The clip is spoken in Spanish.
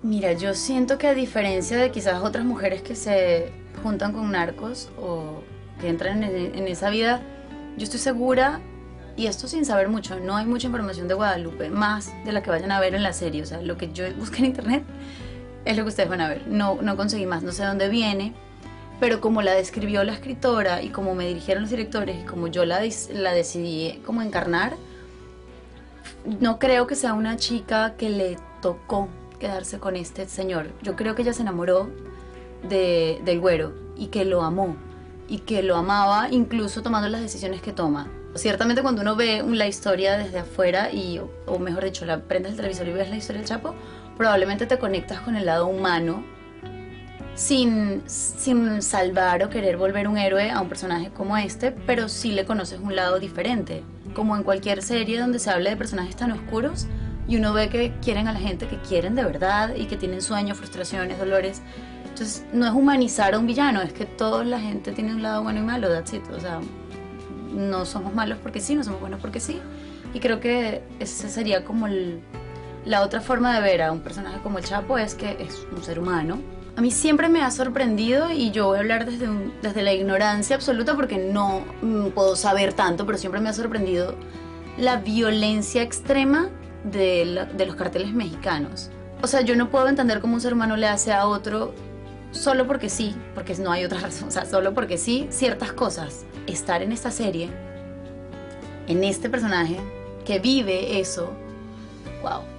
Mira, yo siento que a diferencia de quizás otras mujeres que se juntan con narcos o que entran en esa vida, yo estoy segura, y esto sin saber mucho, no hay mucha información de Guadalupe, más de la que vayan a ver en la serie. O sea, lo que yo busqué en internet es lo que ustedes van a ver. No conseguí más, no sé dónde viene, pero como la describió la escritora y como me dirigieron los directores y como yo la decidí como encarnar, no creo que sea una chica que le tocó quedarse con este señor. Yo creo que ella se enamoró del güero y que lo amó y que lo amaba incluso tomando las decisiones que toma. Ciertamente cuando uno ve la historia desde afuera o mejor dicho, la prendes el televisor y ves la historia del Chapo, probablemente te conectas con el lado humano sin salvar o querer volver un héroe a un personaje como este, pero sí le conoces un lado diferente. Como en cualquier serie donde se hable de personajes tan oscuros y uno ve que quieren a la gente que quieren de verdad y que tienen sueños, frustraciones, dolores. Entonces no es humanizar a un villano, es que toda la gente tiene un lado bueno y malo, that's it. O sea, no somos malos porque sí, no somos buenos porque sí. Y creo que ese sería como la otra forma de ver a un personaje como el Chapo, es que es un ser humano. A mí siempre me ha sorprendido, y yo voy a hablar desde la ignorancia absoluta porque no puedo saber tanto, pero siempre me ha sorprendido la violencia extrema de los carteles mexicanos. O sea, yo no puedo entender cómo un ser humano le hace a otro solo porque sí, porque no hay otra razón, o sea, solo porque sí, ciertas cosas. Estar en esta serie, en este personaje que vive eso, wow.